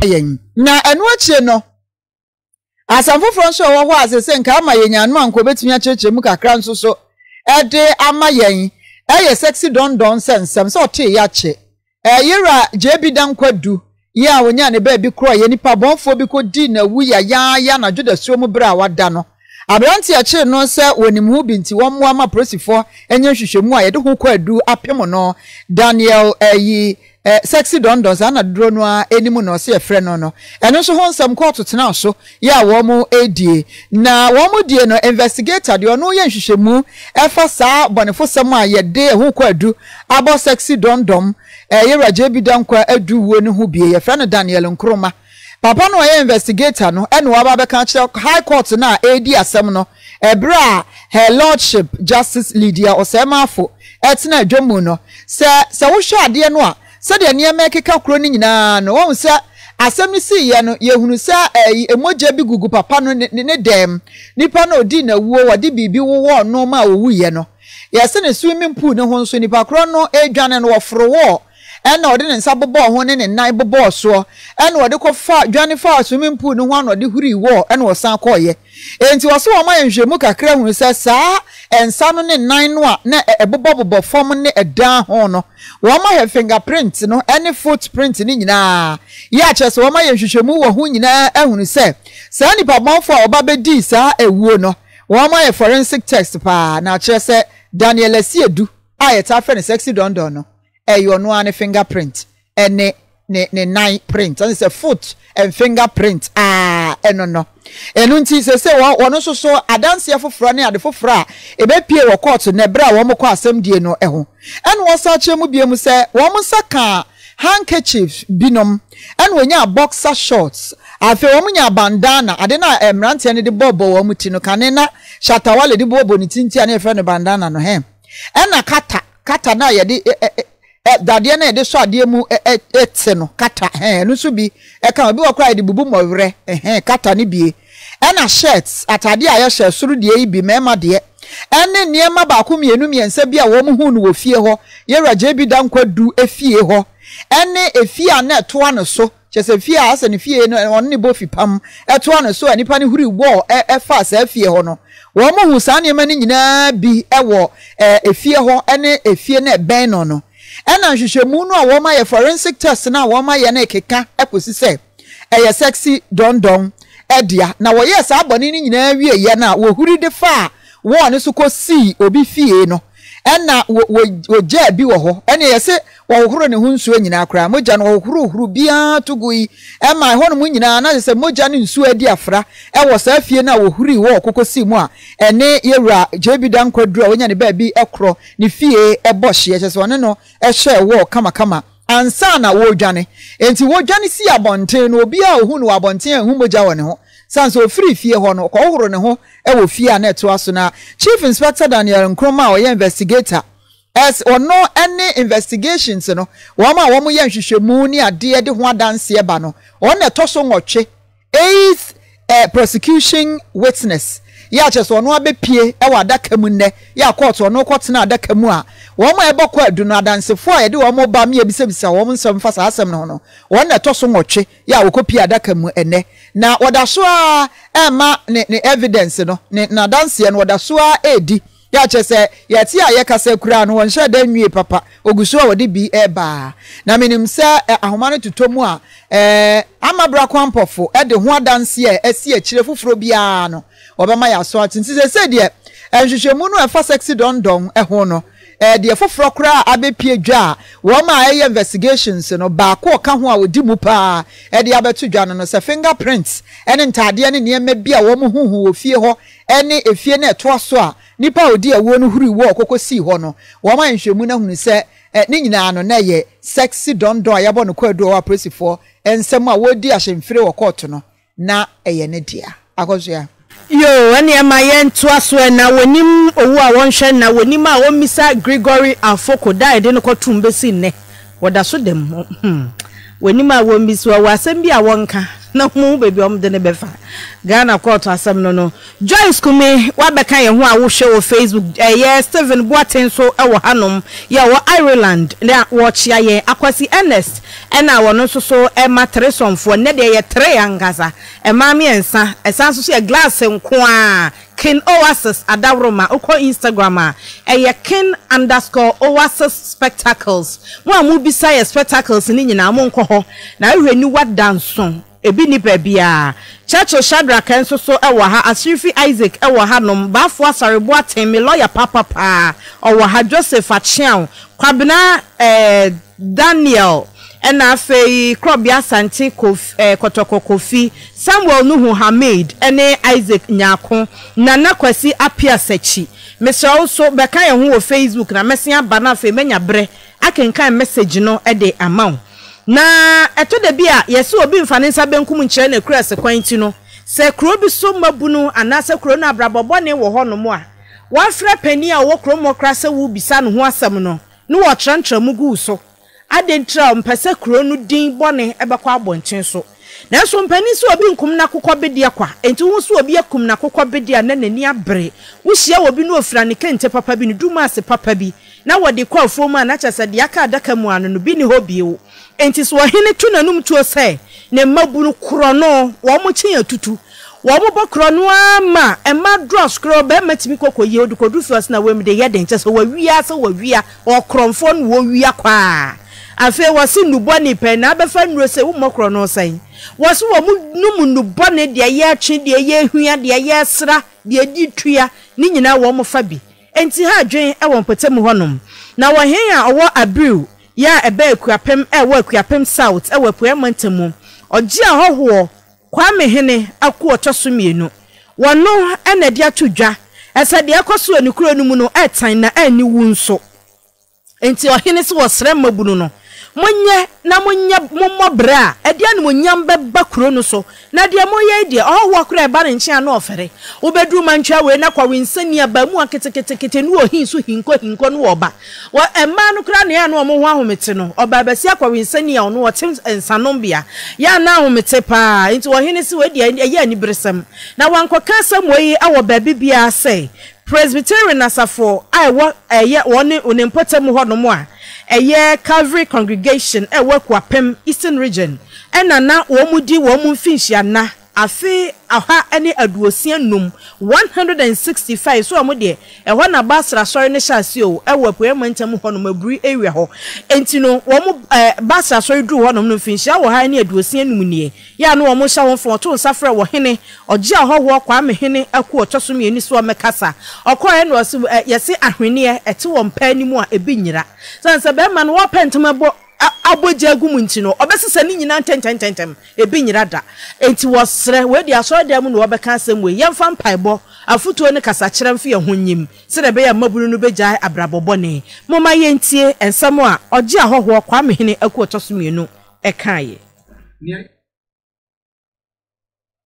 yen na enu ache no asamfo fronso wo ho asese nka ama yenyanu anko betumi acheche mu kakra nso so ede ama yen eye sexy don sensem so te ya che yira jebi dan kwadu ya wonya ne ba bi kro ye nipa bonfo bi ko di na wu ya na juda so mu bra wada no abranti ache no se wonim hu bi nti wonmo ama prosifo enye hwehwemu a ye de ho kwadu apem no Daniel sexy don sana duro no a enimu no se efre no eno so honsam court tena so ya wo mu edie na wo mu die no investigator de ono ye hwehwemu efa saa bonefo sam a ye de ho kwadu abo sexy don ye raje bi dan kwa adu wo ne ho bie ye fre no Daniel Nkrumah papa no ye investigator no eno aba be kan kire high court na edi asem no ebra her lordship justice Lydia Osemafo etena adwamu no se wo hwa ade no a se de niam ekeka kro ni nyina no won se asem si ye no ye hunu se emoja bi gugu papa no ne dem nipa no odi na wuo wode bibi wo no ma owu ye no ye se ne swimming pool ne ho nso nipa kro no edwane no wofro wo ena ode ne nsa bobo ho ne nan bobo so ena ode ko fa dwane fa swimming pool ne ho ana ode huri wo ena wosan koye enti wo so wo ma yenhwemu kakra hu se saa ensa no ne nan no a na ebobo form ne edan ho no wo ma he fingerprint no any footprint ni nyina ya chese wo ma yenhwehwemu wo hu nyina ehunu se saa nipa bonfo a oba bedi saa ewuo no wo ma ye forensic test pa na chese Daniel Asiedu a yeta fe ne sexy don no eyo no ane fingerprint ene ne nine print and say foot and fingerprint eno nti se wono so adanse afoforo ne adefoforo a ebepie wo court na bra wo mko asem die no eho ene wo sa chemu biemu se wo msaka handkerchief binom ene wonya boxer shorts afi wo munya bandana ade na emrante ne de bobo wo muti no kanena shatawale de bobo ni tinti ane efe no bandana no he ena kata na ye de dadie na de so ade mu ete no kata no so bi ka bi wakra de bubu mowre kata ni bie ena shirts atade a ye hye suru de yi bi mema de ene niema ba ko mienu miensa bi a wo mu hu no wo fie ho ye raje bi dan kwadu efie ho ene efie a na to ano so chese fie a ase ne fie no on ne bo fipam eto ano so anipa ne huri wo fa sa fie ho no wo mu hu sa niema ni nyina bi ewo efie ho ene efie na ben no ena hwehwemu no a wo ma ye forensic test na wo ma ye na ekeka ekosi se eye sexy don edia na wo yes aboni ni nyina wie ye na wo huri de fa wo ne so kosi obi fie no ena wo ja bi wo ho ena ye se wo horo ne hunsuo nyina akra moja no wo horo bia tugui ema ho no mu nyina na se moja ne nsuo adi afra wo sa fie na wo huri wo kokosi mu a ene yewura jebi dan kwadura wonya ne ba bi ekro ne fie ebohye se one no ehye wo kama ansa na wo dwane enti wo dwane si abonten no obi a ohu no abonten hu moja wo ne ho sanso free fie ho no ko horo ne ho wo fie a na to aso na Chief Inspector Daniel Nkrumah o ye investigator as or no any investigations no wo ma wo mo ye hwehwemu ni ade de ho adanse eba no on na to so nwotwe eighth prosecution witness ya cheso no abepie e wa adaka mu nne ya court no kwotena adaka mu a wo ma ebokọ adu no adansefo a ye de wo mo ba me ebisebisa wo mo nsem fa sa asem no no won na to so nwotwe ya wo kopie adaka mu ene na wodaso a ema ne evidence no na danse no wodaso a edi ya chese ya ti a ye kasa kura no won hye da nwie papa oguso a wode bi eba na menim se ahoma no tutomu a amabra kwampofo e de ho adanse a esi a kire foforo bia no obema ya so atinti se de enhwehwemu no efa sexy don ho no de foforo kura abepie dwa wo ma aye investigations no ba ko ka ho a wodi mu pa de abeto dwa no se fingerprints ene ntade ne niema bia wo mu huhu wo fie ho ene efie na eto aso a nipa odi awo no huri wo kokosi ho no wo ma nhwehemu na hunu se ni nyina no na ye sexy don ayabo no kwadu wa presifo ensem a wodi ahemfire wo court no na eye ne dia akoso ya yo ene ema ye nto aso na wonim owu a wonhwe na wonim a womisa Gregory Afoko dai de no kotum besi ne woda so dem wonim a womisa wa asem bi a wonka na mu baby de ne befa Ghana court asem no Joyce Kume wa beka ye ho a wo hwe wo Facebook yes Steven Boaten so e wo hanom ye wo Ireland na wo chia ye akwasi Ernest na wo no so e matresonfo ne de ye tre yangaza e ma me ensa esan so ye glass nko a Kin Oasis Adabroma uko Instagram eye kin_Oasis spectacles mo mu bisa ye spectacles ni nyina mo nko ho na ehwani wadanso ebi ni bebia Chacho Shadrack enso so ewo ha Asrifi Isaac ewo ha no bafo asarebo atem lawyer papa owo ha Joseph Achiao kwabena Daniel ena afei Krobia Santi Kotoko Kofi Samuel Nuhu Hamid ene Isaac Nyako Nana Kwasi Apia Sechi Mr. also beka ye ho wo Facebook na mesia bana afei menya bre akenkan message no de amount na eto de bia yesi obi mfane nsa benkum nkyere na kura kwanti no se kuro bi so mabunu anase kuro na abrabobɔ ne wo hɔ no mo a wafra pani a wo kuro mo kra se wo bisa no ho asɛm no no wo trantra mu gu so adentra mpese kuro no din bɔne ebekɔ abɔnten so na so mpani so obi nkum na kokɔ bedia kwa enti wo so obi akum na kokɔ bedia na nani abre wo hia obi no ofira ne kente papa bi ne duma ase papa bi na wode kwa fom a na kyese de aka adaka mu ano no bi ne hobie wo enti so hene tu nanum tuo sɛ ne mabunu kro no wo mo kyen atutu wo mo bokro no ama ema dross kro be matimi kokoye odukodu fios na wem de yeden kyese wo wia se wo wia o kromfo no wo wia kwa afi wo se nuboni pe na abefa nuro se wo mokro no sai wo se wo mu num nuboni de ye atwe de ye hua de ye sra de di tua ni nyina wo mo fa bi enti ha adwen e wo mpotemu honom na wo hen a owo abriu ya ebe akuapem wo akuapem south wo puemantamu oji ahoho kwame hene aku otosomienu wono ena dia tudwa ese de ekoso ani kuro no mu no etan na ani wu nso enti ohene se wo sre mabunu no monye na monye mommobra edia no monyam beba kuro no so na de moye de ohwo kuro eba ne nche na ofere obedu mantwa we na kwa winsani aba mu aketekete no ohin so hinko no oba wo emma no kura ne ya no mo ho ahomete no oba basi akwa winsani ya no wotem ensanombia ya na ahomete pa enti ohene se we de ya ni bresem na wankoka asam we awo baby bia say Presbyterian asafo wo woni onempotem ho no mo a eye Calvary congregation work wapem Eastern region na wo mudi wo mu finhia na afi aha ene aduosia num 165 so amode ho na basra sori ne hyase o ewapu emantam ho no maburi area ho enti no wo mu basra sori du ho no no finhia wo ha ene aduosia num nie ya no wo mu hya wo fo to nsafra wo hene oje ahoho kwa me hene aku otosom yeni so mekasa okoye no so yesi ahwene ete wo mpa animu a ebi nyira sanse be ma no wo pentemabo aboja agum nti no obesesa ni nyina tententem ebi nyirada enti wosre we dia so dem no obeka asem we yemfa mpaebo afutuo ne kasa kyerem fe ehonyim se de be ya mabunu no beja abrabobone moma yentie ensem a oje ahoho kwa mehene aku otosomienu ekaye